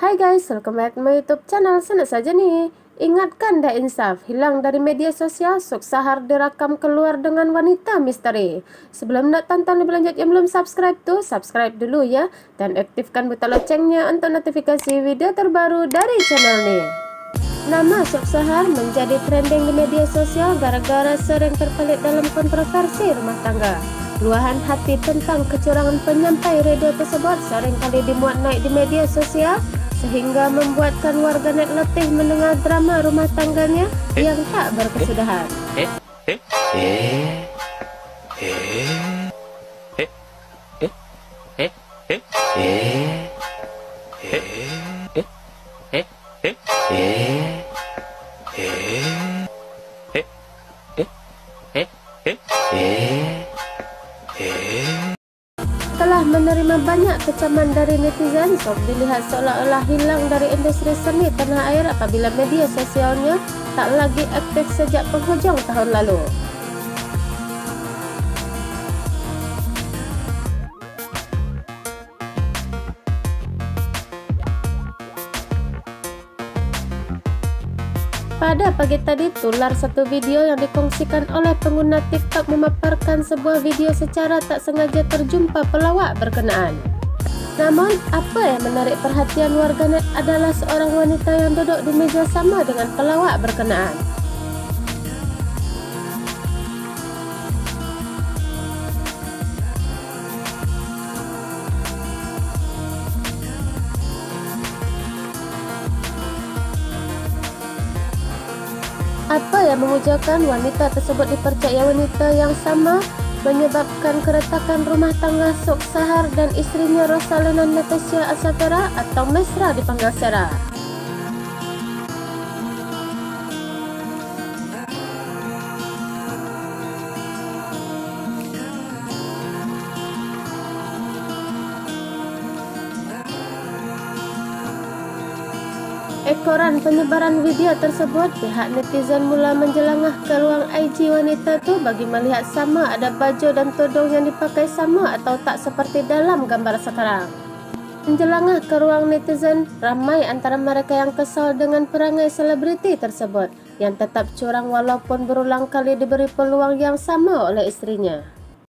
Hai guys, welcome back to my YouTube channel. Senang saja nih. Ingatkan dah insaf, hilang dari media sosial, Suksahar direkam keluar dengan wanita misteri. Sebelum nak tonton lebih lanjut yang belum subscribe tuh, subscribe dulu ya. Dan aktifkan butang loncengnya untuk notifikasi video terbaru dari channel nih. Nama Suksahar menjadi trending di media sosial gara-gara sering terpalit dalam kontroversi rumah tangga. Luahan hati tentang kecurangan penyampai radio tersebut seringkali dimuat naik di media sosial sehingga membuatkan warganet letih mendengar drama rumah tangganya yang tak berkesudahan. Telah menerima banyak kecaman dari netizen, Sob dilihat seolah-olah hilang dari industri seni tanah air apabila media sosialnya tak lagi aktif sejak penghujung tahun lalu. Pada pagi tadi, tular satu video yang dikongsikan oleh pengguna TikTok memaparkan sebuah video secara tak sengaja terjumpa pelawak berkenaan. Namun, apa yang menarik perhatian warganet adalah seorang wanita yang duduk di meja sama dengan pelawak berkenaan. Apa yang mengujarkan wanita tersebut dipercayai wanita yang sama menyebabkan keretakan rumah tangga Suksahar dan isterinya Rosalina Natasha Asafera atau Mesra dipanggil Sarah. Ekoran penyebaran video tersebut, pihak netizen mula menjelangah ke ruang IG wanita tu bagi melihat sama ada baju dan tudung yang dipakai sama atau tak seperti dalam gambar sekarang. Menjelangah ke ruang netizen, ramai antara mereka yang kesal dengan perangai selebriti tersebut yang tetap curang walaupun berulang kali diberi peluang yang sama oleh isterinya.